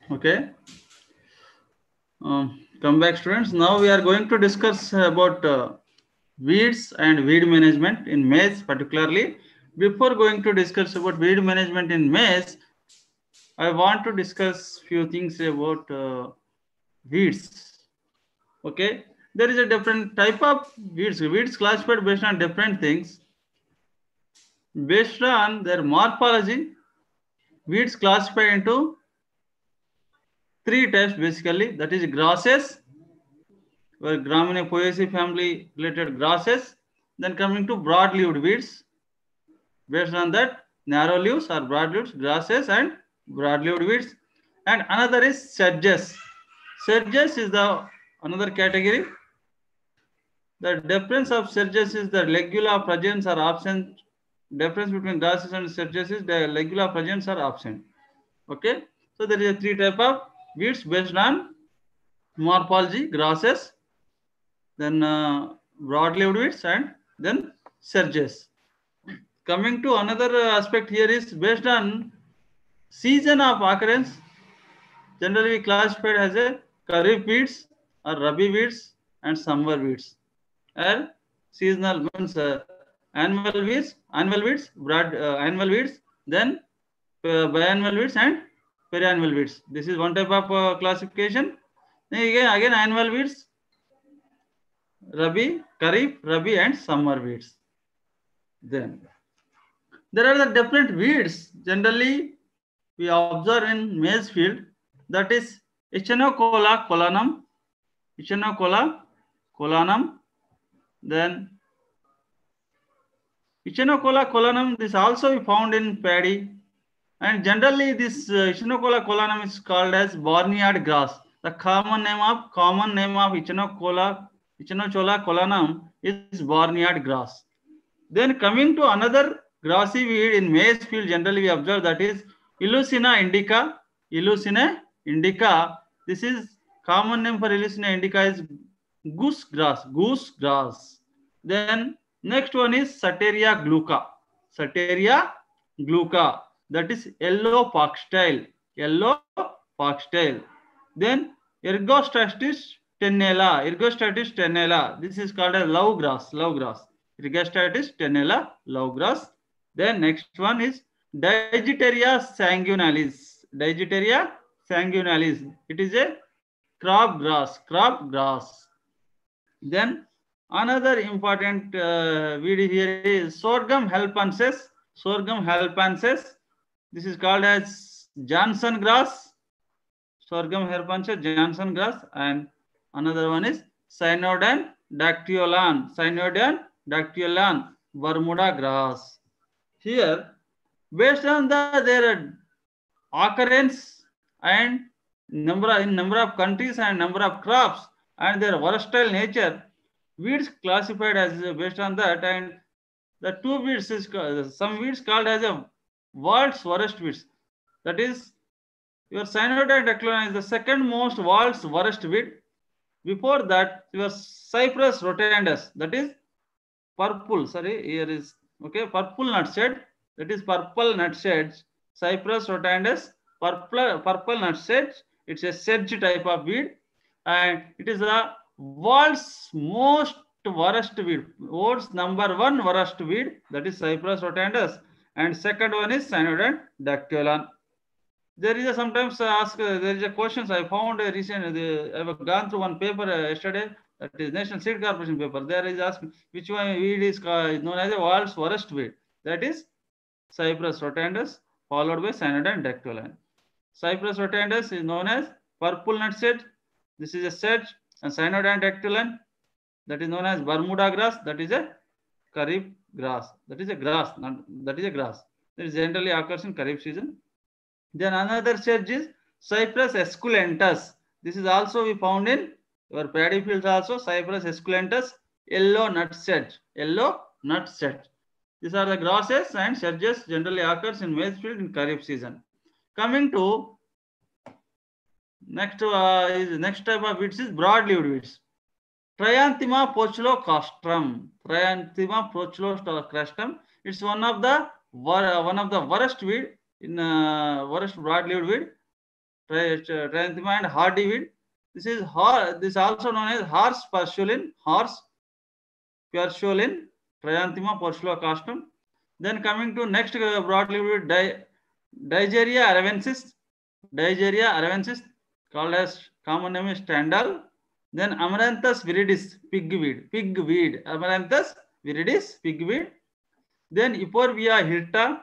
Okay. Come back, students. Now we are going to discuss about weeds and weed management in maize, particularly. Before going to discuss about weed management in maize, I want to discuss few things about weeds. Okay, there is a different type of weeds. Weeds classified based on different things. Based on their morphology, weeds classified into three types basically. That is grasses, where Gramineae poaceae family related grasses. Then coming to broad-leaved weeds. Based on that, narrow leaves or broad-leaved grasses and broad-leaved weeds. And another is sedges. Sedges is the another category. The difference of sedges is the legula presence are absent. Difference between grasses and sedges is the legula presence are absent. Okay, so there is a three type of weeds based on morphology: grasses, then broad-leaved weeds, and then sedges. Coming to another aspect here is based on season of occurrence. Generally, we classified as a kharif weeds or rabi weeds and summer weeds. Or seasonal means annual weeds, annual weeds, then biannual weeds and periannual weeds. This is one type of classification. Then again annual weeds, rabi, kharif, rabi, and summer weeds. Then there are the different weeds. Generally, we observe in maize field, that is Echinocola colanum, Echinocola colanum, then Echinocola colanum. This also we found in paddy, and generally this Echinocola colanum is called as barnyard grass. The common name of Echinocola colanum is barnyard grass. Then coming to another grassy weed in maize field, generally we observe, that is Illucina indica. Illucina indica. This is common name for Illucina indica is goose grass. Goose grass. Then next one is Sateria glauca. Sateria glauca. That is yellow foxtail. Yellow foxtail. Then Ergostratis tenella. Ergostratis tenella. This is called as love grass. Love grass. Ergostratis tenella, love grass. Then next one is Digitaria sanguinalis. Digitaria sanguinalis. It is a crab grass. Crab grass. Then another important weed here is Sorghum helpensis. Sorghum helpensis. This is called as Johnson grass. Sorghum helpensis, Johnson grass, and another one is Cynodon dactylon. Cynodon dactylon, Bermuda grass. Here, based on their occurrence and number of countries and number of crops and their versatile nature, weeds classified as based on that, and the two weeds is some weeds called as a world's worst weeds. That is, your Cynodon dactylon is the second most world's worst weed. Before that, your Cyprus rotundus, that is purple. Sorry, here is okay. Purple nutshade. That is purple nutshade. Cyprus rotundus, purple nutshade. It's a sedge type of weed, and it is the world's most worst weed. World's number one worst weed. That is Cyprus rotundus, and second one is Cynodon dactylon. There is a sometimes there is a questions I found recently. I have gone through one paper yesterday. That is National Seed Corporation paper. There is asked which one weed is known as the world's worst weed. That is Cyprus rotundus, followed by Cynodon dactylon. Cyprus rotundus is known as purple nutshade. This is a sedge, and Cynodon dactylon, that is known as Bermuda grass. That is a kharif grass. That is a grass. That is a grass. That is generally occurs in kharif season. Then another sedge is Cyprus esculentus. This is also we found in your paddy fields also. Cyprus esculentus, yellow nut sedge. Yellow nut sedge. These are the grasses and sedges generally occurs in maize field in kharif season. Coming to next next type of weeds is broad-leaved weeds. Trianthema pochilocastrum. Trianthema pochilocastrum. It's one of the worst weed in worst broad-leaved weed. Trianthema and hardy weed. This also known as horse pursulin, Trianthema portulocastum. Then coming to next broadleaf weed, Digeria aravensis, called as common name is Stendhal. Then Amaranthus viridis, pigweed, Amaranthus viridis, pigweed. Then Euphorbia hirta,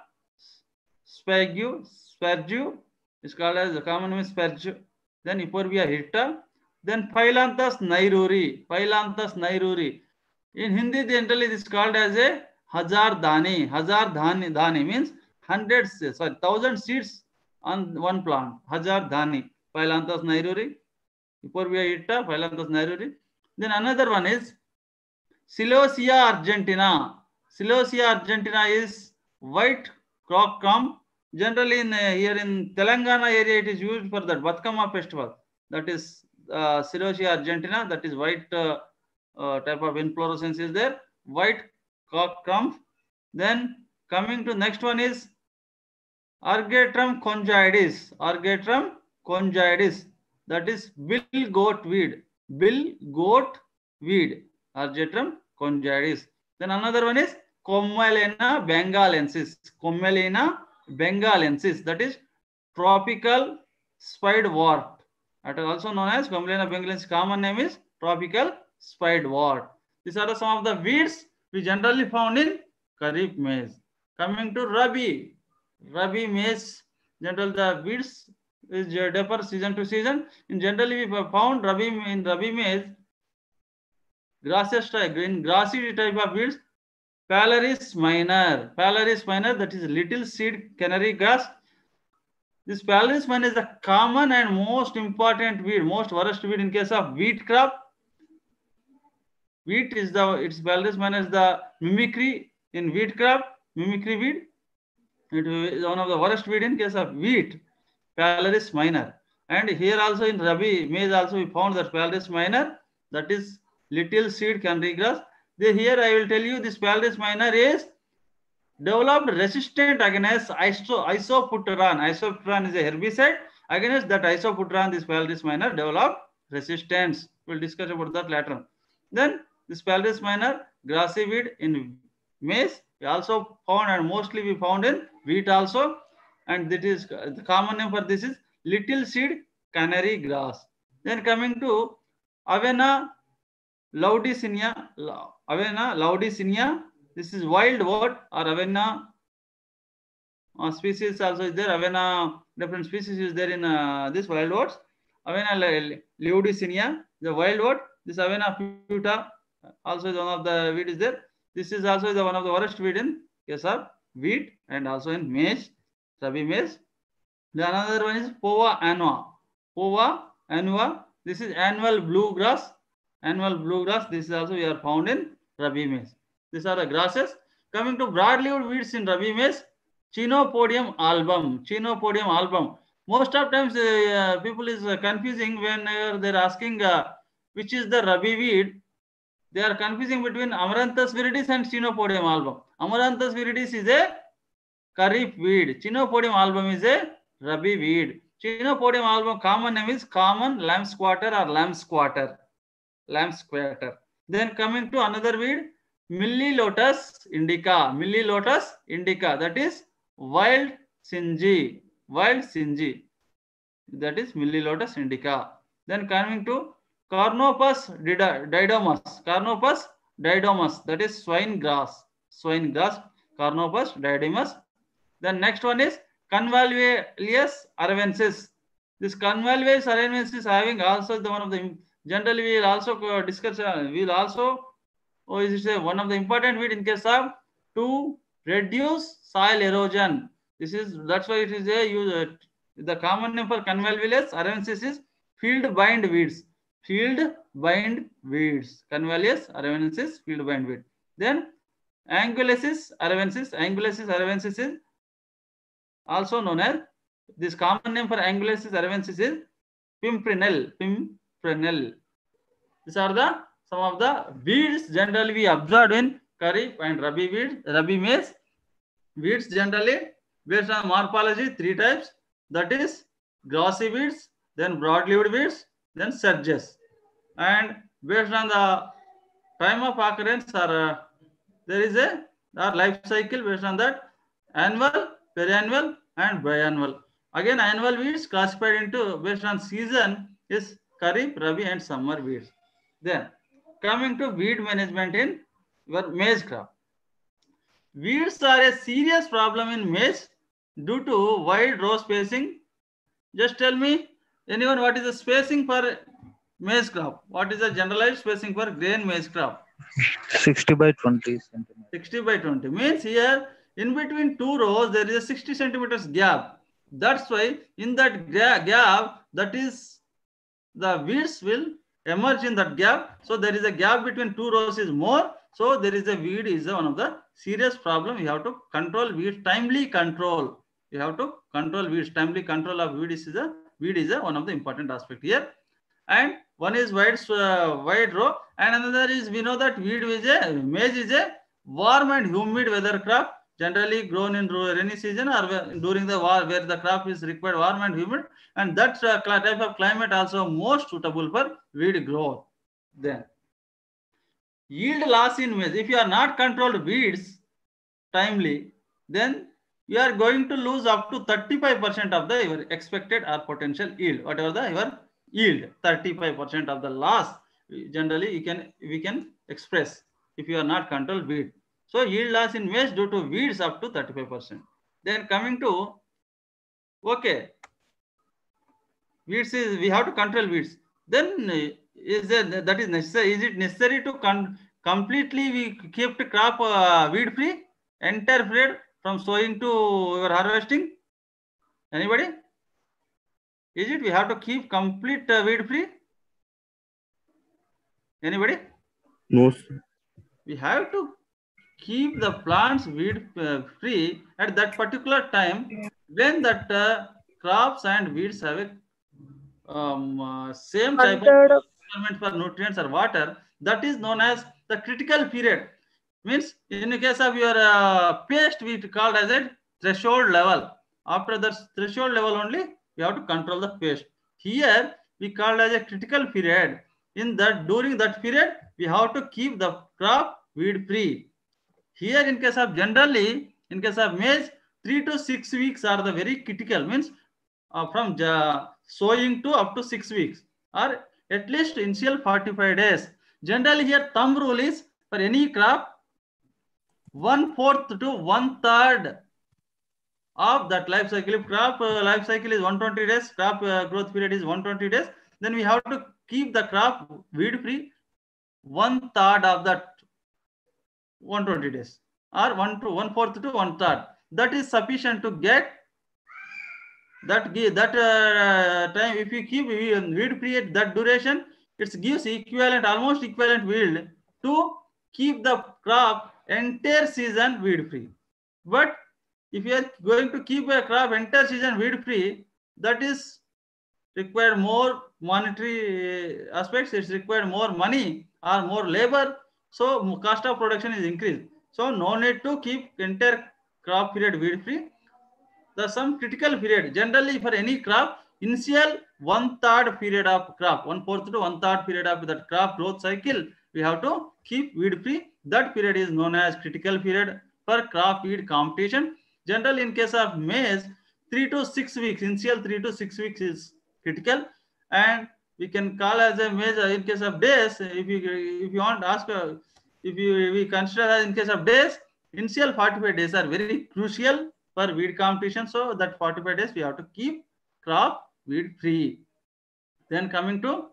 spargu is called as the common name is spargu. Then Euphorbia hirta. Then Phyllanthus nairuri. In Hindi, generally this is called as a Hazar Dhani means 1,000 seeds on one plant. Hazar Dhani, Phyllanthus nairuri, Euphorbia hirta, Phyllanthus nairuri. Then another one is Celosia argentina. Celosia argentina is white crop crumb. Generally, here in Telangana area, it is used for the Batkama festival. That is Celosia argentina. That is white type of inflorescence is there. White cock crumb. Then coming to next one is Argetrum conjoides. That is bill goat weed. Argetrum conjoides. Then another one is Commelina bengalensis. That is tropical spidewort. That is also known as Commelina bengalensis. Common name is tropical spidewort. These are some of the weeds we generally found in Kharif maize. Coming to Rabi maize, generally the weeds is differ season to season. In generally we found Rabi maize grassy type of weeds. Phalaris minor, that is little seed canary grass. This Phalaris minor is the common and most important weed, most worst weed in case of wheat crop. Phalaris minor is the mimicry in wheat crop, mimicry weed. It is one of the worst weed in case of wheat, Phalaris minor. And here also in Rabi maize also we found that Phalaris minor, that is little seed canary grass. Here I will tell you this Phalaris minor is developed resistant against isoputran. Isoputran is a herbicide. Against that isoputran, this Phalaris minor developed resistance. We will discuss about that later. Then this Phalaris minor grassy weed in maize we also found, and mostly we found in wheat also. And that is the common name for this is little seed canary grass. Then coming to Avena laudicinia. This is wild wort or Avena species also is there. Avena different species is there in this wild worts. Avena laudicinia, the wild wort. This Avena puta also is one of the weed is there. This is also one of the worst weed in case of wheat and also in maize, Rabi maize. The another one is Pova annua. This is annual bluegrass. This is also we are found in Rabi maize. These are the grasses. Coming to broadleaf weeds in Rabi maize, Chenopodium album. Most of times people is confusing when they are asking which is the Rabi weed. They are confusing between Amaranthus viridis and Chenopodium album. Amaranthus viridis is a Kharif weed. Chenopodium album is a Rabi weed. Chenopodium album common name is common lamb squatter or lamb squatter. Then coming to another weed, Millilotus indica. That is wild sinji. That is Millilotus indica. Then coming to Carnopus didymus. That is swine grass. Carnopus didymus. Then next one is Convolvulus aravensis. This Convolvulus aravensis is having also one of the generally we will also discuss. We will also one of the important weed in case of to reduce soil erosion. That's why it is the common name for Convolvulus aravensis is field bind weeds. Convolvulus aravensis, field bind weed. Then Angulosis aravensis is also known as, this common name for Angulosis aravensis is pimprenel. These are some of the weeds generally we observed in Kharif and Rabi maize. Weeds generally based on morphology, 3 types. That is glossy weeds, then broad-leaved weeds, then sedges. And based on the time of occurrence, or there is a life cycle based on that: annual, periannual, and biannual. Again, annual weeds classified into based on season is Kharif, Rabi, and summer weeds. Then coming to weed management in your maize crop. Weeds are a serious problem in maize due to wide row spacing. Just tell me, anyone, what is the spacing for maize crop? What is the generalized spacing for grain maize crop? 60 by 20 centimeters. 60 by 20 means here in between two rows there is a 60 centimeters gap. That's why in that gap, that is the weeds will emerge in that gap. So there is a gap between two rows is more. So there is a weed is one of the serious problem. You have to control weeds, timely control. You have to control weeds, timely control of weeds is a one of the important aspect here. And one is wide row, and another is, we know that maize is a warm and humid weather crop, generally grown in rainy season or during the war where the crop is required warm and humid, and that type of climate also most suitable for weed growth. Then yield loss in maize. If you are not controlled weeds timely, then you are going to lose up to 35% of the your expected or potential yield, whatever the your yield. 35% of the loss generally we can express if you are not controlled weed. So yield loss in maize due to weeds up to 35%. Then coming to, okay, weeds is, we have to control weeds. Then is that is necessary? Is it necessary to completely we keep the crop weed free entire period from sowing to your harvesting? Anybody? Is it we have to keep complete weed free? Anybody? No, sir. We have to keep the plants weed free at that particular time when that crops and weeds have a same type of requirement for nutrients or water. That is known as the critical period. Means in the case of your paste, we called as a threshold level. After that threshold level only, we have to control the paste. Here we called as a critical period. In that, during that period, we have to keep the crop weed free. Here in case of generally, in case of maize, 3 to 6 weeks are the very critical, means from sowing to up to 6 weeks, or at least initial 45 days. Generally here thumb rule is for any crop, 1/4 to 1/3 of that life cycle. If crop life cycle is 120 days, crop growth period is 120 days, then we have to keep the crop weed free 1/3 of that 120 days, or 1/4 to 1/3. That is sufficient to get that time. If you keep weed free at that duration, it gives almost equivalent yield to keep the crop entire season weed free. But if you are going to keep a crop entire season weed free, that is required more monetary aspects. It's required more money or more labor. So cost of production is increased. So no need to keep entire crop period weed free. The some critical period generally for any crop, initial 1/3 period of crop, 1/4 to 1/3 period of that crop growth cycle, we have to keep weed free. That period is known as critical period for crop weed competition. Generally in case of maize, 3 to 6 weeks, initial 3 to 6 weeks is critical, and we can call as a maize in case of days. If you want to ask, if we consider as in case of days, initial 45 days are very crucial for weed competition. So that 45 days we have to keep crop weed free. Then coming to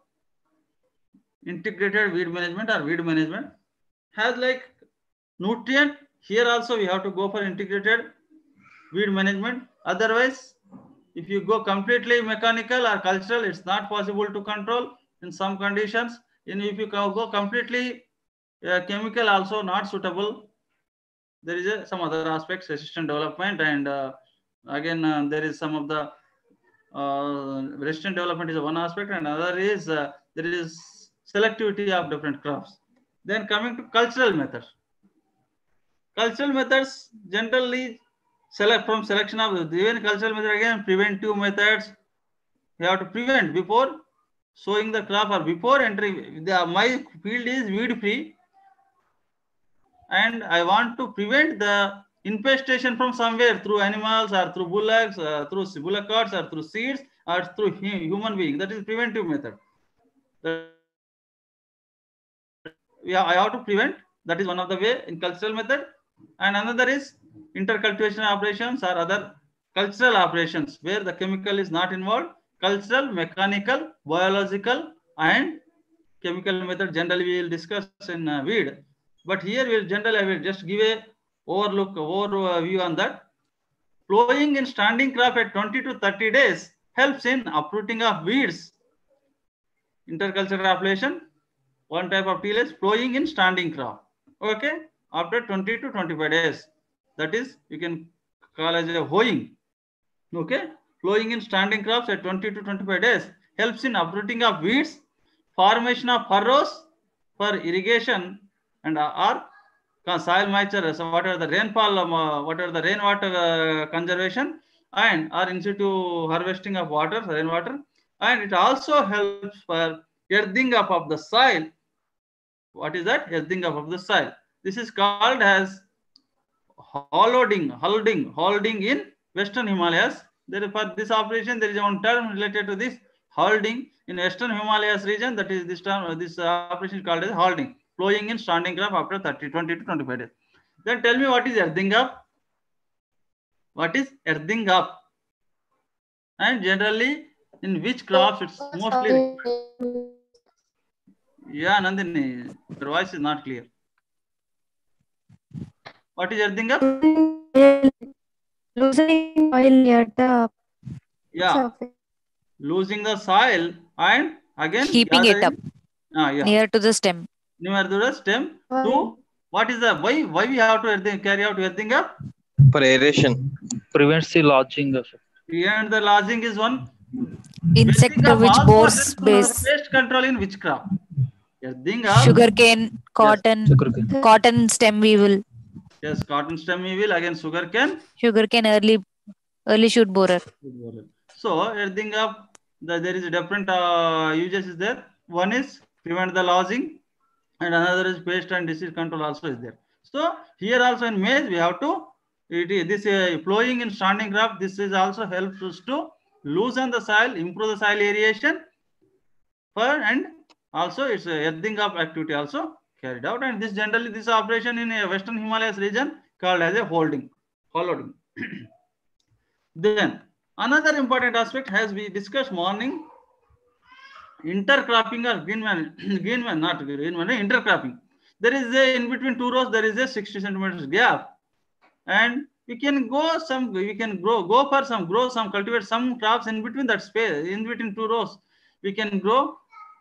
integrated weed management or weed management has like nutrient. Here also we have to go for integrated weed management. Otherwise, if you go completely mechanical or cultural, it's not possible to control in some conditions. And if you go completely chemical, also not suitable. There is some other aspects, resistant development, and again there is some of the resistant development is one aspect, and another is there is selectivity of different crops. Then coming to cultural methods. Cultural methods generally select from selection of even cultural method, again preventive methods, you have to prevent before sowing the crop or before entering. My field is weed free, and I want to prevent the infestation from somewhere through animals or through bullocks, through bullock carts or through seeds or through human being. That is preventive method. Yeah, I have to prevent. That is one of the way in cultural method, and another is intercultivation operations or other cultural operations where the chemical is not involved. Cultural, mechanical, biological, and chemical method generally we will discuss in weed, but here we will generally I will just give a overview on that. Plowing in standing crop at 20 to 30 days helps in uprooting of weeds. Intercultural appellation, one type of tillage, plowing in standing crop. Okay, after 20 to 25 days, that is you can call as a hoeing. Okay, plowing in standing crops at 20 to 25 days helps in uprooting of weeds, formation of furrows for irrigation and or soil moisture, so whatever the rainfall, whatever the rainwater conservation, and or in situ harvesting of water, rainwater, and it also helps for earthing up of the soil. What is that? Earthing up of the soil. This is called as holding in Western Himalayas. There for this operation, there is one term related to this holding in Western Himalayas region. That is this term. This operation is called as holding. Plowing in standing crop after 20 to 25 days. Then tell me what is earthing up? What is earthing up? And generally, in which crops it's mostly? Yeah, Nandini, your voice is not clear. What is earthing up? Losing oil at the surface. Losing the soil and again keeping it up near to the stem. Near to the stem. To what is the why we have to carry out earthing up? For aeration. Prevents the lodging effect. And the lodging is one. Insect which bores base. Pest control in which crop? Earthing up. Sugarcane, cotton, Sugarcane. Cotton stem weevil. Yes, cotton stem weevil, again sugarcane. Sugarcane early shoot borer. So earthing up, there is a different uses is there. One is prevent the lodging, and another is pest and disease control also is there. So here also in maize we have to plowing in standing crop. This is also helps us to loosen the soil, improve the soil aeration, and also it's earthing up activity also carried out. And this generally this operation in a Western Himalayas region called as a holding. Then another important aspect has we discussed morning, intercropping or intercropping. There is a in between two rows there is a 60 centimeters gap, and we can grow some cultivate some crops in between that space, in between two rows. We can grow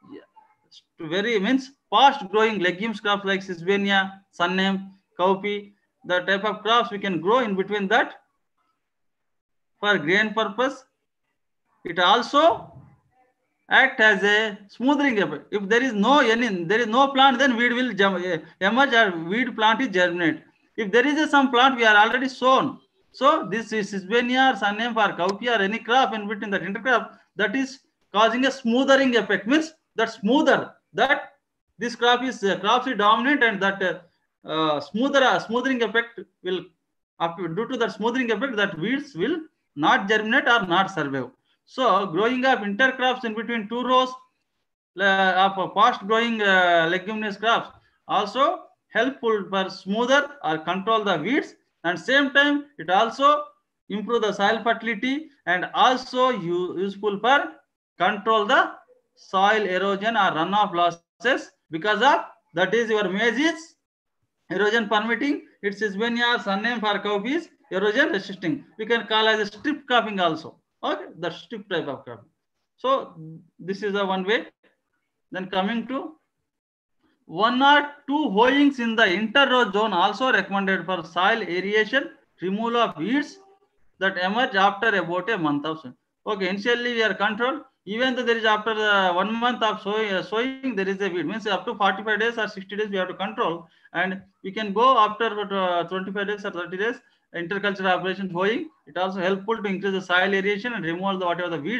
fast growing legumes crops like Sesbania, Sunneem, cowpea. The type of crops we can grow in between that for grain purpose. It also act as a smoothing effect. If there is no plant, then weed will emerge or weed plant is germinate. If there is some plant we are already sown, so this is Sesbania or Sunneem for cowpea or any crop in between that intercrop, that is causing a smoothing effect. Means that smoother, that this crop is dominant, and that smoothing effect will due to that smoothing effect that weeds will not germinate or not survive. So growing of intercrops in between two rows of fast growing leguminous crops also helpful for smoother or control the weeds, and same time it also improve the soil fertility and also useful for control the soil erosion or runoff losses, because of that is your maize is erosion permitting, its Sesbania or Sunneem for cowpea is erosion resisting. We can call as a strip cropping also. Okay, the strip type of cropping. So this is the one way. Then coming to 1 or 2 hoeings in the inter-row zone also recommended for soil aeration, removal of weeds that emerge after about a month of sowing. Okay, initially we are controlled. Even though there is after 1 month of sowing, there is a weed. Means up to 45 days or 60 days we have to control, and we can go after 25 days or 30 days. Intercultural operation hoeing, it also helpful to increase the soil aeration and remove whatever the weeds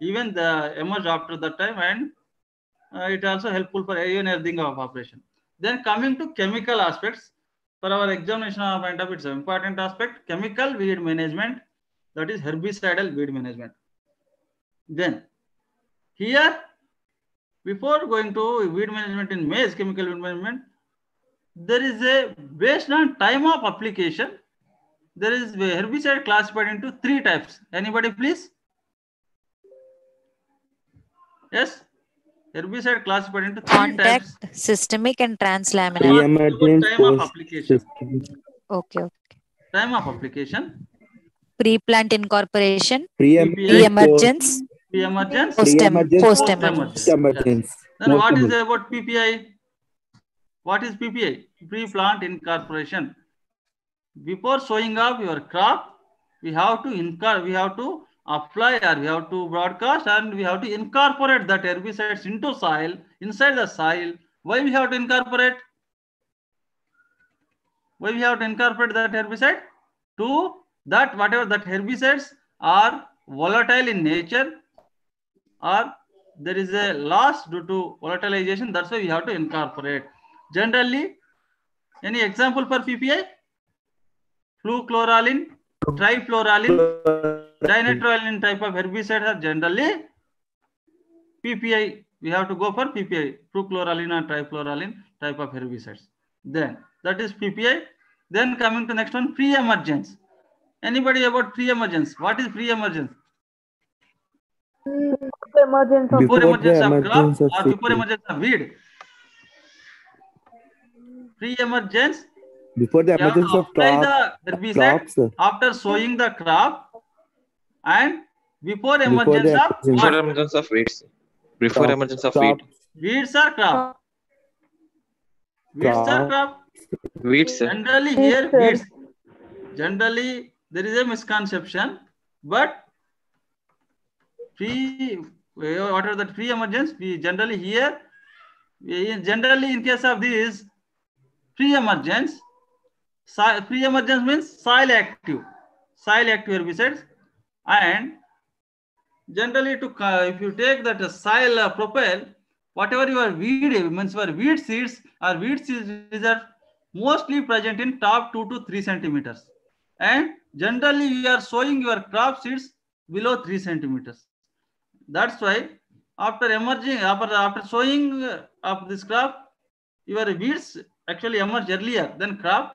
even the emerged after that time, and it also helpful for even earthing of operation. Then coming to chemical aspects, for our examination point of it's an important aspect, chemical weed management, that is herbicidal weed management. Then here, before going to weed management in maize, chemical weed management, there is a, based on time of application, there is herbicide classified into 3 types. Anybody please? Yes, herbicide classified into 3 Contact, types. systemic, and translaminar. Pre-emergent, Time of application. Okay. Time of application. Pre-plant incorporation, pre-emergence, pre-emergence, pre-emergence, post-emergence. post-emergence. Yes. Then what is about PPI? What is PPI? Pre-plant incorporation. Before sowing of your crop, we have to apply, or we have to broadcast, and we have to incorporate that herbicides into soil, inside the soil. Why we have to incorporate? Why we have to incorporate that herbicide? To that whatever that herbicides are volatile in nature, or there is a loss due to volatilization, that's why we have to incorporate. Generally, any example for PPI? Fluchloralin, trifloralin, dinitroaline type of herbicides are generally PPI. We have to go for PPI, fluchloralin or trifloralin type of herbicides. Then that is PPI. Then coming to next one, pre-emergence. Anybody about pre-emergence? What is pre-emergence? Before emergence of crop or before emergence of weed? Pre-emergence. Before the emergence of crops, after sowing the crop, and before emergence of weeds. Before emergence of weed. Weeds are crop. Weeds are crop. Weeds. Generally here weeds. Generally there is a misconception, but what are the pre-emergence? We generally here, generally in case of this pre-emergence, pre-emergence means soil active herbicides, and generally if you take that soil profile, whatever your weed means, your weed seeds are mostly present in top 2 to 3 centimeters, and generally we are sowing your crop seeds below 3 centimeters. That's why after sowing of this crop, your weeds actually emerge earlier than crop.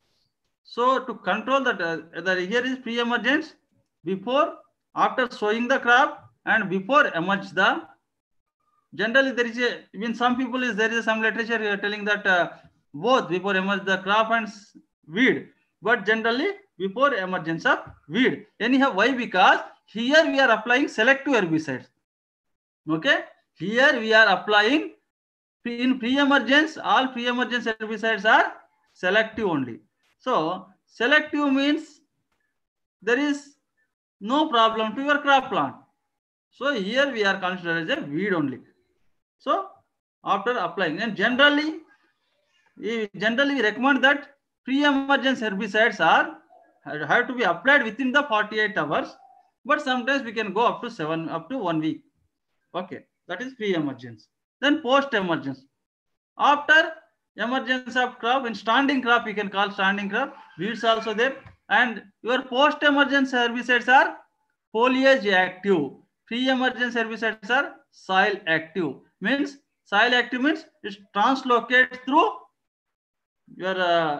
So to control that, here is pre-emergence, before, after sowing the crop, and before emerge the. Generally there is some people there is some literature telling that both before emerge the crop and weed, but generally before emergence of weed. Anyhow, why? Because here we are applying selective herbicides. Okay, here we are applying in pre-emergence. All pre-emergence herbicides are selective only. So selective means there is no problem to your crop plant. So here we are considered as a weed only. So after applying, and generally we recommend that pre-emergence herbicides have to be applied within the 48 hours, but sometimes we can go up to 1 week. Okay, that is pre-emergence. Then post-emergence. After emergence of crop, in standing crop, we can call standing crop, weeds also there, and your post-emergence herbicides are foliage active. Pre-emergence herbicides are soil active. Means soil active means it translocates through your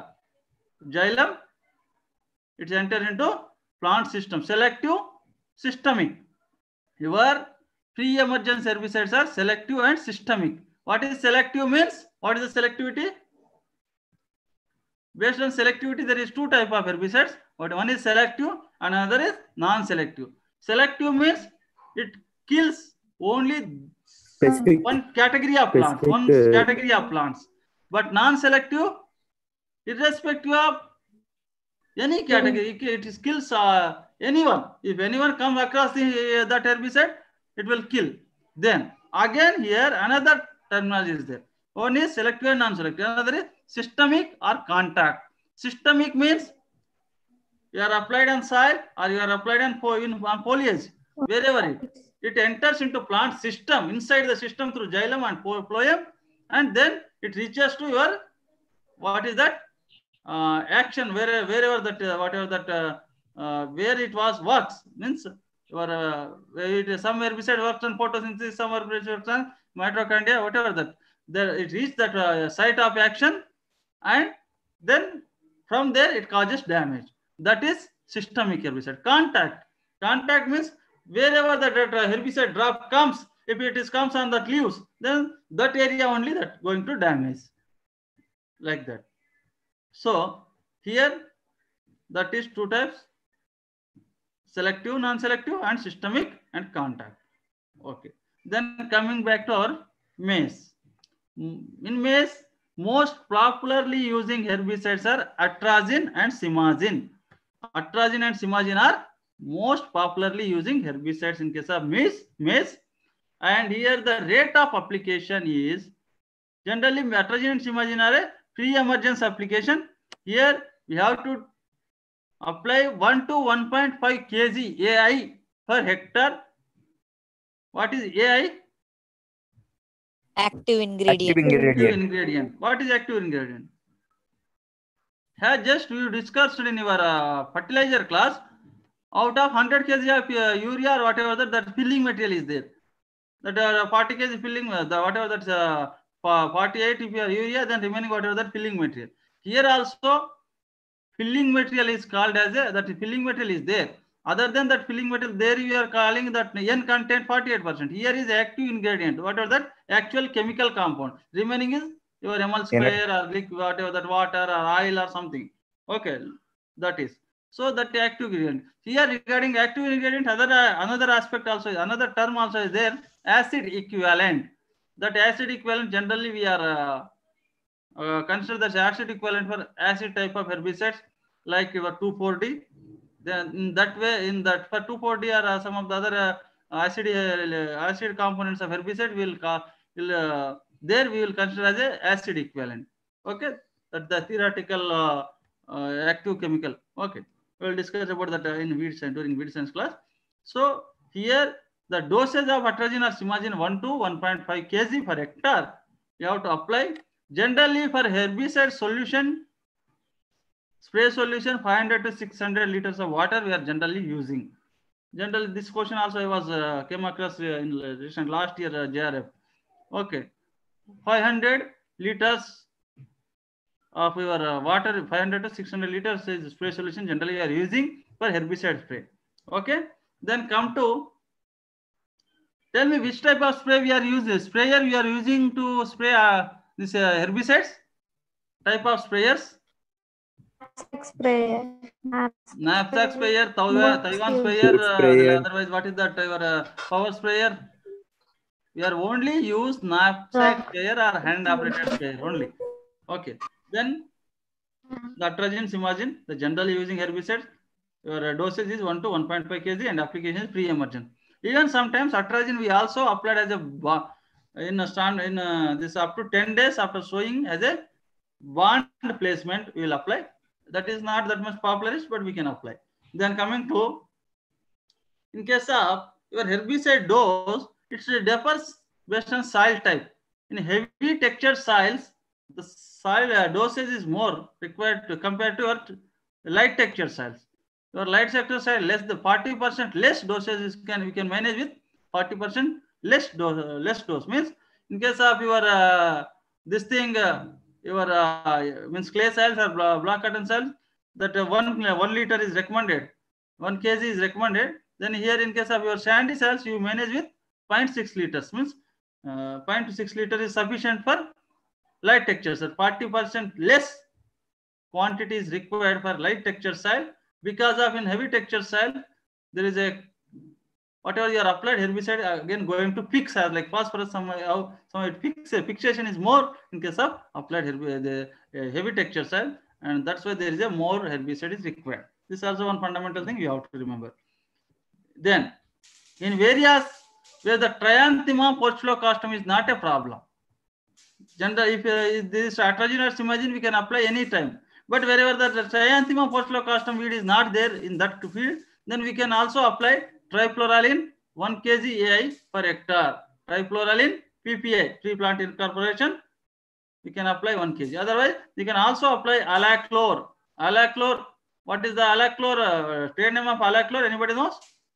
xylem. It enters into plant system. Selective, systemic. Your pre-emergence herbicides are selective and systemic. What is selective means? What is the selectivity? Based on selectivity, there is 2 types of herbicides. One is selective and another is non-selective. Selective means it kills only one category of plants. But non-selective, irrespective of any category, it kills anyone. If anyone comes across that herbicide, it will kill. Then again here another terminology is there. One is selective and non-selective. Another is systemic or contact. Systemic means you are applied on soil or you are applied on foliage, wherever it. it enters into plant system, inside the system through xylem and phloem, and then it reaches to your, what is that, action, wherever that, whatever that, where it was works, means your, some herbicide works on photosynthesis, some herbicide works on mitochondria, whatever that, there it reaches that site of action, and then from there it causes damage. That is systemic herbicide. Contact means wherever that herbicide drop comes, if it is comes on that leaves, then that area only that going to damage, like that. So here that is two types: selective, non-selective, and systemic and contact. Okay. Then coming back to our maize. In maize, most popularly using herbicides are atrazine and simazine. Atrazine and simazine are most popularly using herbicides in case of maize. And here the rate of application is generally atrazine and simazine are a pre-emergence application. Here we have to apply 1 to 1.5 kg AI per hectare. What is AI? Active ingredient. Active ingredient. What is active ingredient? Here just we discussed in your fertilizer class. Out of 100 kg of urea or whatever that filling material is there. That 40 kg filling, whatever that's 48 if you are urea, then remaining whatever that filling material. Here also filling material is called as that filling material is there. Other than that filling material, there you are calling that N content 48%. Here is active ingredient. Whatever that actual chemical compound. Remaining is your emulsifier or liquid, whatever that water or oil or something. Okay, that is. So that active ingredient. Here regarding active ingredient, another aspect also, another term also is there, acid equivalent. That acid equivalent generally we are consider that acid equivalent for acid type of herbicides like your 2,4-D. Then in that way, in that for 2,4-D or some of the other acid components of herbicide there we will consider as a acid equivalent. Okay, that the theoretical active chemical. Okay, we will discuss about that in weeds and during weed science class. So here the dosage of atrazine or simazine 1 to 1.5 kg per hectare you have to apply. Generally for herbicide solution, spray solution 500 to 600 liters of water we are generally using. Generally this question also I was came across in recent last year JRF. Okay, 500 liters of your water, 500 to 600 liters is spray solution generally we are using for herbicide spray. Okay, then come to tell me which type of spray we are using. Sprayer we are using to spray this herbicides. Type of sprayers. Sprayer. Knapsack sprayer, Taiwan sprayer, otherwise what is that, your power sprayer? We are only use knapsack sprayer or hand operated sprayer only. Okay, then the atrazine, simazine, the generally using herbicides, your dosage is 1 to 1.5 kg and application is pre-emergent. Even sometimes atrazine we also applied as a this up to 10 days after sowing as a bond placement we will apply. That is not that much popular, but we can apply. Then coming to, in case of your herbicide dose, it differs based on soil type. In heavy textured soils, the soil dosage is more required to compared to your light textured soils. Your light textured soil less the 40% less dosage is we can manage with 40% less dose means in case of your this thing your means clay soils or black cotton soils that 1 liter is recommended, 1 kg is recommended. Then here in case of your sandy soils you manage with 0.6 liters means 0.6 liters is sufficient for light texture. So 40% less quantity is required for light texture soil because of in heavy texture soil there is a whatever you are applied herbicide again going to fix as like phosphorus somehow fixation is more in case of applied heavy texture soil, and that's why there is a more herbicide is required. This is also one fundamental thing you have to remember. Then in areas where the Trianthema pochilocostum is not a problem, generally if this atrazine or simazine we can apply any time, but wherever the Trianthema pochilocostum weed is not there in that field, then we can also apply trifloralin 1 kg AI per hectare. Trifluralin PPI, tree plant incorporation, we can apply 1 kg. Otherwise, we can also apply alachlor. Alachlor, what is the alachlor? Trade name of alachlor, anybody knows?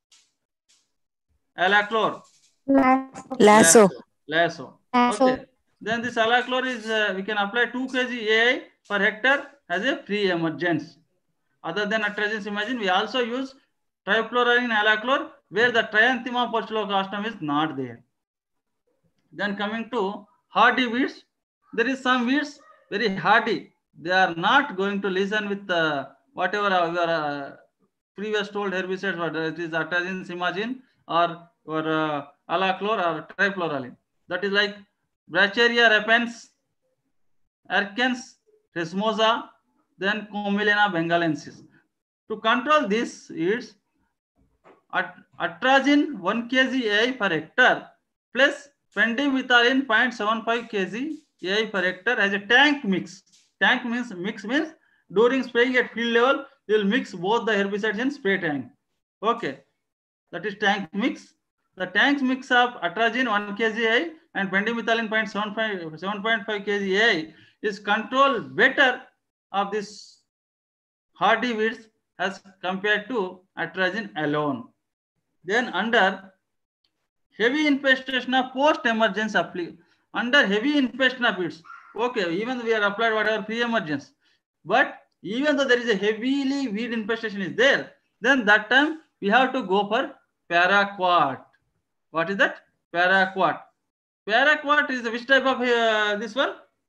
Alachlor. Lasso. Lasso. Okay. Then this alachlor is, we can apply 2 kg AI per hectare as a pre-emergence. Other than atrazine, imagine we also use trifluralin alachlor where the Trianthema poecilocastanum is not there. Then coming to hardy weeds, there is some weeds very hardy. They are not going to listen with whatever your previous told herbicides, whether it is atrazine, simazine, or alachlor or trifluralin. That is like Bracharia repens, Erkens, Resmosa, then Comilena bengalensis. To control this, it's atrazine 1 kg AI per hectare plus pendimethalin 0.75 kg AI per hectare as a tank mix. Tank means during spraying at field level, you will mix both the herbicides in spray tank. Okay, that is tank mix. The tank mix of atrazine 1 kg AI and pendimethalin 7.5 kg AI is controlled better of this hardy weeds as compared to atrazine alone. Then under heavy infestation of post-emergence application, under heavy infestation of weeds, okay, even we are applied whatever pre-emergence, but even though there is a heavily weed infestation is there, then that time we have to go for paraquat. What is that? Paraquat. Paraquat is which type of this one?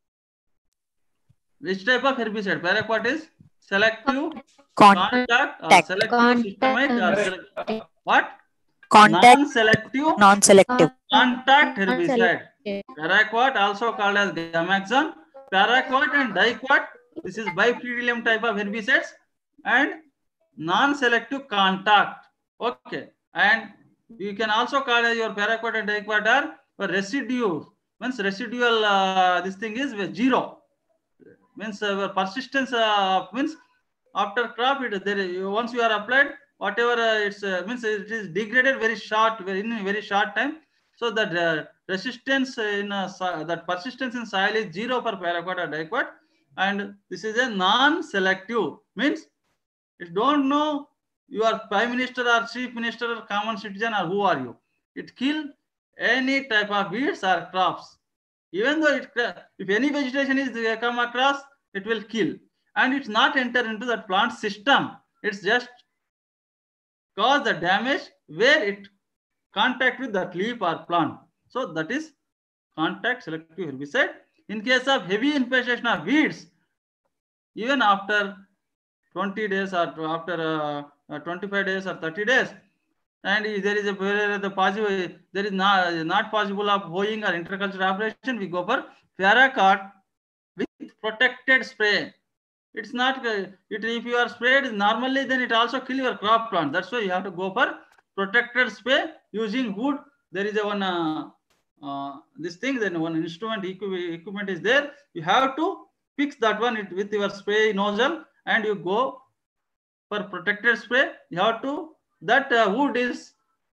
Which type of herbicide? Paraquat is selective contact or selective systemic or what? Contact. Non-selective. Non-selective. Contact herbicide. Paraquat, also called as Gamaxon. Paraquat and diquat. This is bipedalium type of herbicides and non-selective contact. Okay, and you can also call as your paraquat and diquat are residue. Means residual. This thing is zero. Means persistence means after crop once you are applied whatever it's means it is degraded very short in very short time, so that resistance in that persistence in soil is zero for paraquat or diquat, and this is a non-selective. Means you don't know you are prime minister or chief minister or common citizen or who are you, it kill any type of weeds or crops. Even though if any vegetation is come across, it will kill, and it's not enter into that plant system. It's just cause the damage where it contact with that leaf or plant. So that is contact selective herbicide. In case of heavy infestation of weeds, even after 20 days or after 25 days or 30 days, and there is there is not possible of hoeing or interculture operation, we go for paraquat with protected spray. It's not if you are sprayed normally, then it also kill your crop plant. That's why you have to go for protected spray using wood. There is a one this thing, then one instrument equipment is there. You have to fix that one with your spray nozzle, and you go for protected spray. You have to that wood is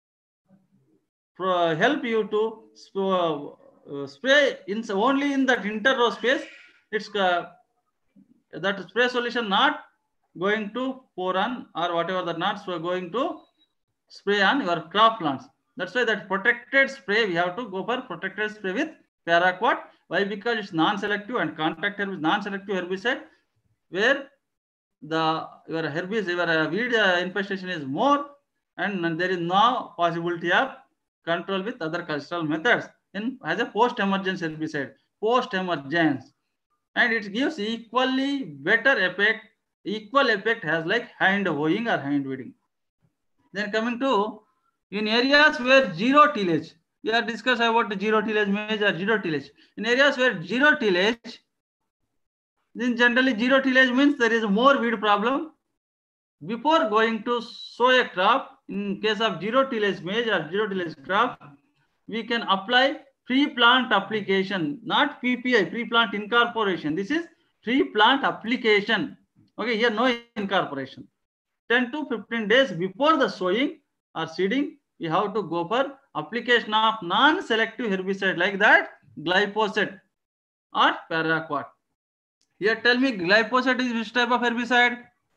help you to spray in only in that interrow space. It's that spray solution not going to pour on or whatever that not going to spray on your crop plants. That's why that protected spray we have to go for protected spray with paraquat. Why? Because it's non-selective and contact herbicide, non-selective herbicide where your herbicide, your weed infestation is more, and there is no possibility of control with other cultural methods as a post-emergence herbicide. Post-emergence, and it gives equally better effect. Equal effect has like hand hoeing or hand weeding. Then coming to in areas where zero tillage, we are discussing about the zero tillage maize or zero tillage. In areas where zero tillage, then generally zero tillage means there is more weed problem. Before going to sow a crop, in case of zero tillage maize or zero tillage crop, we can apply pre-plant application, not PPI, pre-plant incorporation. This is pre-plant application. Okay, here no incorporation. 10 to 15 days before the sowing or seeding, we have to go for application of non-selective herbicide like that glyphosate or paraquat. Here tell me, glyphosate is which type of herbicide?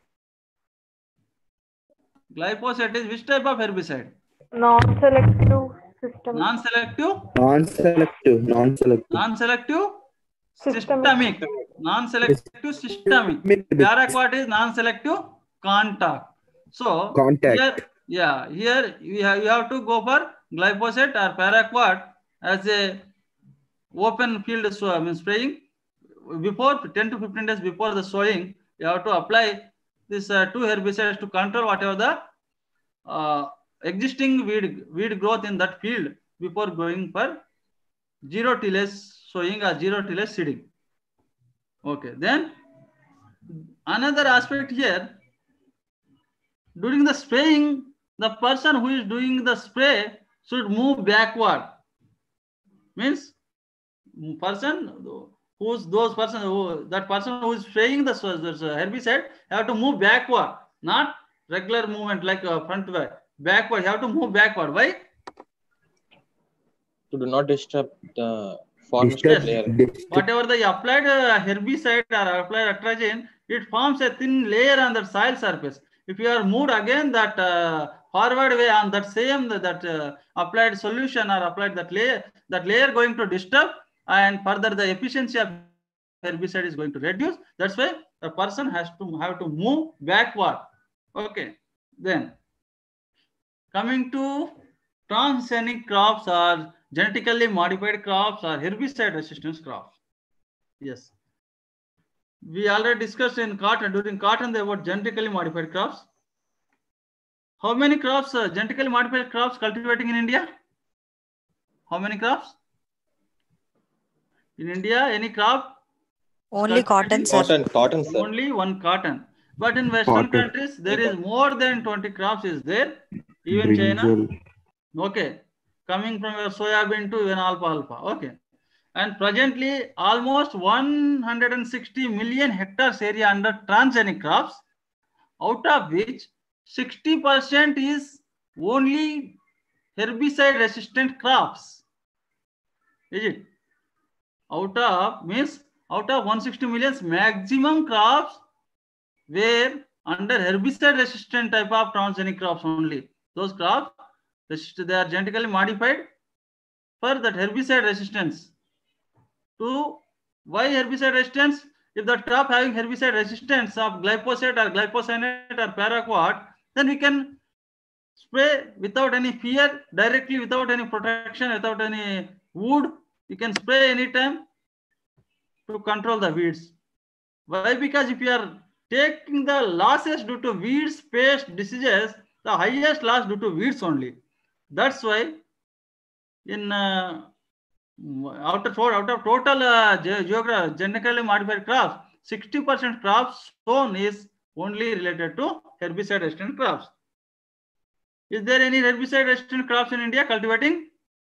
Glyphosate is which type of herbicide? Non-selective system. Non-selective? Non-selective. Non-selective. Non-selective? Systemic. Systemic. Non-selective systemic. Paraquat is non-selective contact. So Contact. here you have to go for glyphosate or paraquat as a open field spraying. Before 10 to 15 days before the sowing, you have to apply this 2 herbicides to control whatever the existing weed growth in that field before going for zero tillage sowing or zero tillage seeding. Okay, then another aspect here, during the spraying, the person who is doing the spray should move backward. Means person who is spraying the herbicide have to move backward, not regular movement like front way. Backward, you have to move backward. Why? To do not disturb the formation layer. Whatever the applied herbicide or applied atrazine, it forms a thin layer on the soil surface. If you are moved again that forward way on that same applied solution or applied that layer going to disturb, and further the efficiency of herbicide is going to reduce. That's why the person have to move backward. Okay, then coming to transgenic crops or genetically modified crops or herbicide resistance crops. Yes, we already discussed in cotton, during cotton about genetically modified crops. How many crops, genetically modified crops cultivating in India? How many crops? In India, any crop? Only cotton, sir. Cotton, sir. Only one cotton. But in Western countries, there is more than 20 crops is there. Even China. Okay. Coming from your soybean to even alfalfa. Okay. And presently, almost 160 million hectares area under transgenic crops, out of which 60% is only herbicide resistant crops. Is it? Out of 160 million, maximum crops were under herbicide resistant type of transgenic crops only. Those crops, they are genetically modified for that herbicide resistance. To why herbicide resistance? If that crop having herbicide resistance of glyphosate or glyphosate or paraquat, then we can spray without any fear, directly, without any protection, without any wood. You can spray anytime to control the weeds. Why? Because if you are taking the losses due to weeds, pest, diseases, the highest loss due to weeds only. That's why in out of total genetically modified crops, 60% crops sown is only related to herbicide resistant crops. Is there any herbicide resistant crops in India cultivating?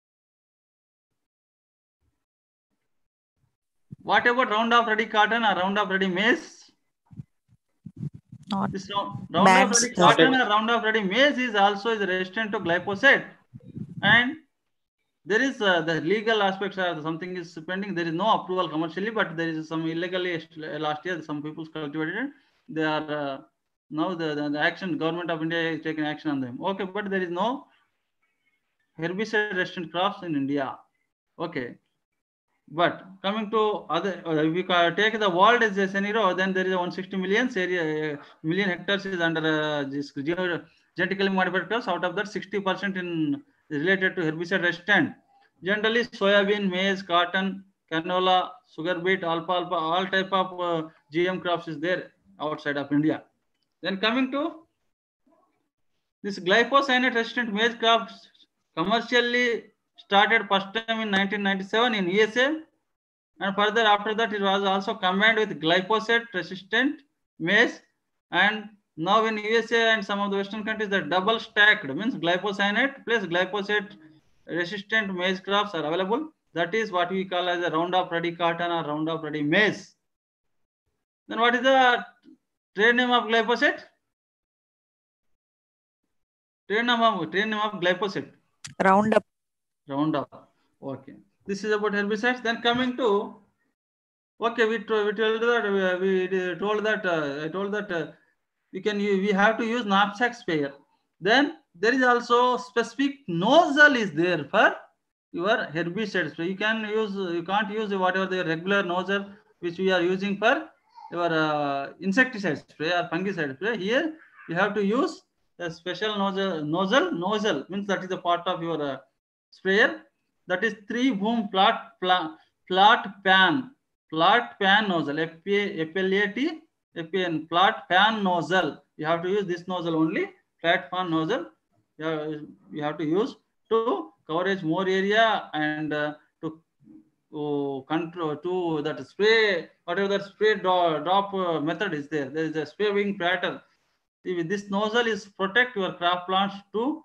What about Roundup Ready cotton or Roundup Ready maize? Not This Roundup Ready cotton or Roundup Ready maize is also resistant to glyphosate, and there is the legal aspects are something is pending. There is no approval commercially, but there is some illegally last year some people cultivated. They are now the action, government of India is taking action on them. Okay, but there is no herbicide resistant crops in India. Okay. But coming to other, if we take the world as a scenario, then there is 160 million hectares is under this genetically modified crops. Out of that, 60% in related to herbicide resistant. Generally, soybean, maize, cotton, canola, sugar beet, alfalfa, all type of GM crops is there outside of India. Then coming to this glyphosate resistant maize crops commercially started first time in 1997 in USA, and further after that it was also combined with glyphosate resistant maize, and now in USA and some of the Western countries the double stacked means glyphosate plus glyphosate resistant maize crops are available. That is what we call as a Roundup Ready cotton or Roundup Ready maize. Then what is the trade name of glyphosate? Train name of glyphosate. Roundup. Roundup. Okay. This is about herbicides. Then coming to, okay, we told that we told that I told that we have to use knapsack sprayer. Then there is also specific nozzle is there for your herbicide spray. You can't use whatever the regular nozzle which we are using for your insecticide spray or fungicide spray. Here you have to use a special nozzle. Nozzle means that is a part of your sprayer. That is 3-boom flat pan nozzle. FPN flat pan nozzle. You have to use this nozzle only. Flat pan nozzle. You have to use to coverage more area and to control to that spray, whatever that spray drop method is there. There is a spray wing pattern. This nozzle is protect your crop plants to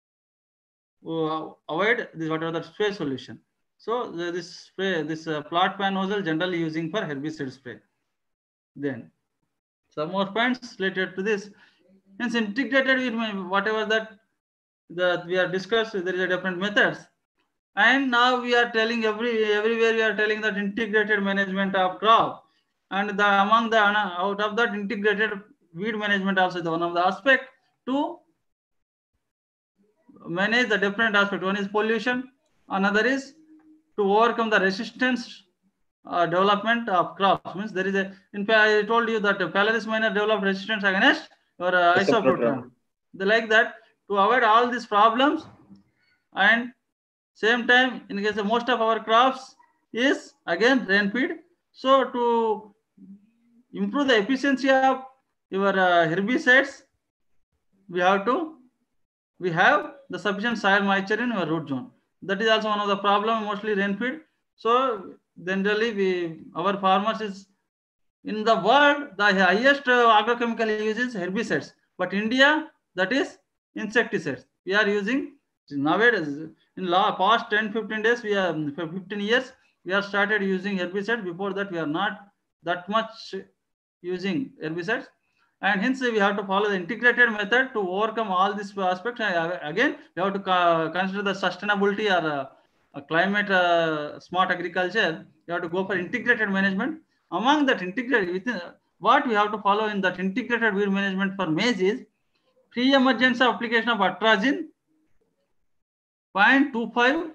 avoid this whatever that spray solution. So this spray, this flat pan nozzle generally using for herbicide spray. Then some more points related to this. Hence integrated with whatever that we are discussed, there is a different methods. And now we are telling everywhere we are telling that integrated management of crop, and out of that integrated weed management also the one of the aspect to manage the different aspect. One is pollution, another is to overcome the resistance development of crops. Means there is a, in fact, I told you that Phalaris minor developed resistance against or isopropyl. They like that to avoid all these problems, and same time in case of most of our crops is again rain feed. So to improve the efficiency of your herbicides, we have the sufficient soil moisture in your root zone. That is also one of the problem, mostly rain feed. So generally our farmers is in the world the highest agrochemical use is herbicides, but India that is insecticides. We are using nowadays in past 10-15 days, we are 15 years we have started using herbicides. Before that we are not that much using herbicides, and hence we have to follow the integrated method to overcome all these aspects. Again we have to consider the sustainability or climate smart agriculture. You have to go for integrated management. Among that integrated, within what we have to follow in that integrated weed management for maize is pre-emergence application of atrazine 0.25.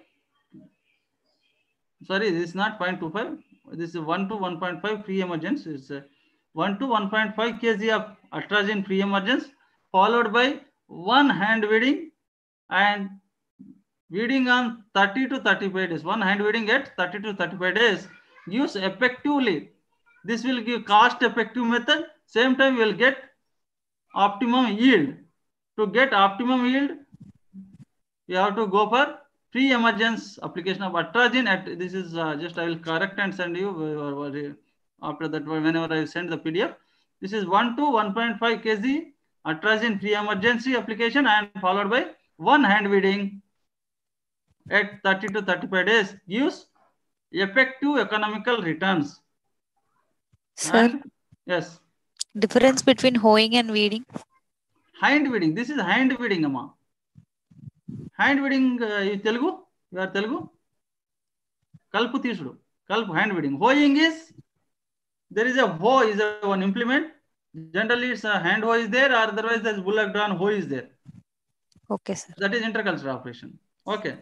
Sorry, this is not 0.25. This is 1 to 1.5 pre-emergence. Is 1 to 1.5 kg of atrazine pre-emergence, followed by 1 hand weeding and weeding on 30 to 35 days. 1 hand weeding at 30 to 35 days gives effectively. This will give cost effective method. Same time we will get optimum yield. To get optimum yield, you have to go for pre-emergence application of atrazine. This is just I will correct and send you after that whenever I send the PDF. This is 1 to 1.5 kg atrazine pre-emergency application and followed by 1 hand weeding at 30 to 35 days gives effective economical returns. Sir, And, yes. difference between hoeing and weeding? Hand weeding. This is hand weeding, Amma. Hand weeding, Telugu? You are Telugu? Kalpu Tisudu. Kalpu, hand weeding. Hoeing is, there is a hoe is one implement. Generally, it's a hand hoe is there, or otherwise there's bullock drawn hoe is there. Okay, sir. That is intercultural operation. Okay.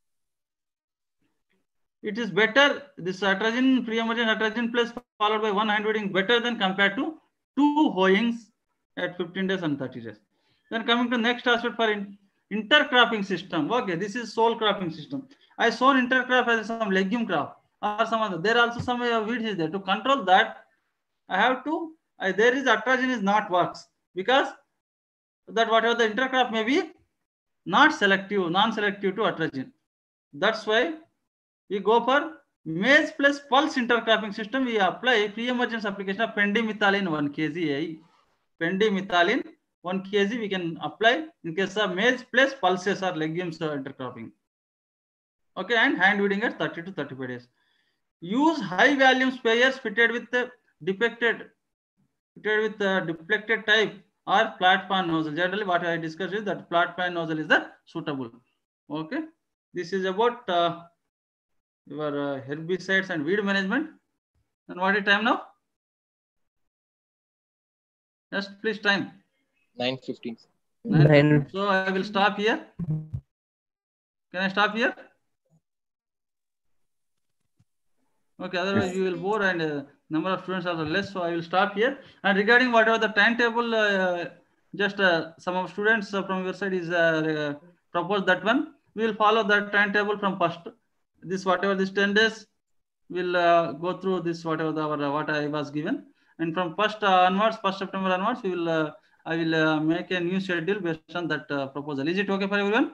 It is better, this atrazine, pre-emergent atrazine plus followed by 1 hand weeding better than compared to 2 hoeings at 15 days and 30 days. Then coming to next aspect for intercropping system. Okay, this is sole cropping system. I saw intercrop as some legume crop or some other. There are also some weeds is there. To control that, I have to, there is atrazine is not works because that whatever the intercrop may be not selective, non-selective to atrazine. That's why we go for maize plus pulse intercropping system. We apply pre-emergence application of pendimethalin 1 kg. Pendimethalin 1 kg we can apply in case of maize plus pulses or legumes intercropping. Okay, and hand weeding at 30 to 35 days. Use high volume sprayers fitted with deflected type or flat fan nozzle. Generally, what I discussed is that flat fan nozzle is the suitable. Okay, this is about your herbicides and weed management. And what is time now? Yes, please time. 9:15. 9. So I will stop here. Can I stop here? Okay, otherwise you will bore and number of students are less. So I will stop here. And regarding whatever the timetable, just some of students from your side is proposed that one. We will follow that timetable from first. This whatever this 10 days, we'll go through this whatever what I was given. And from first onwards, 1st September onwards, we will I will make a new schedule based on that proposal. Is it okay for everyone?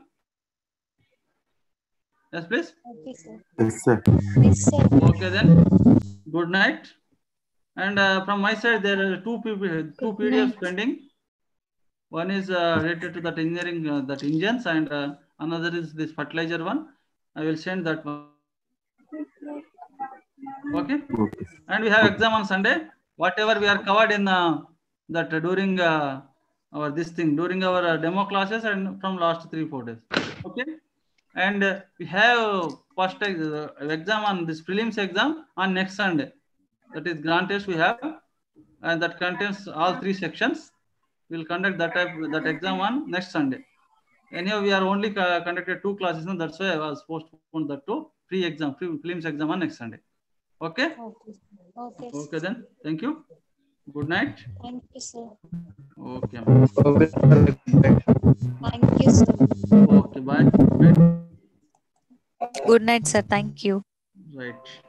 Yes, please. Okay, sir. Yes, sir. Yes, sir. Okay, then. Good night. And from my side, there are two PDFs pending. One is related to that engineering, that engines, and another is this fertilizer one. I will send that one. Okay. Okay. And we have exam on Sunday. Whatever we are covered in that during our this thing during our demo classes and from last 3-4 days. Okay. And we have first exam on this prelims exam on next Sunday. That is grant test we have, and that contains all 3 sections. We'll conduct that exam on next Sunday. Anyhow, we are only conducted 2 classes, and that's why I was postponed that to prelims exam on next Sunday. Okay. Okay. Okay. Okay then. Thank you. Good night. Thank you, sir. Okay. Okay. Thank you, sir. Okay. Bye. Right. Good night, sir. Thank you. Right.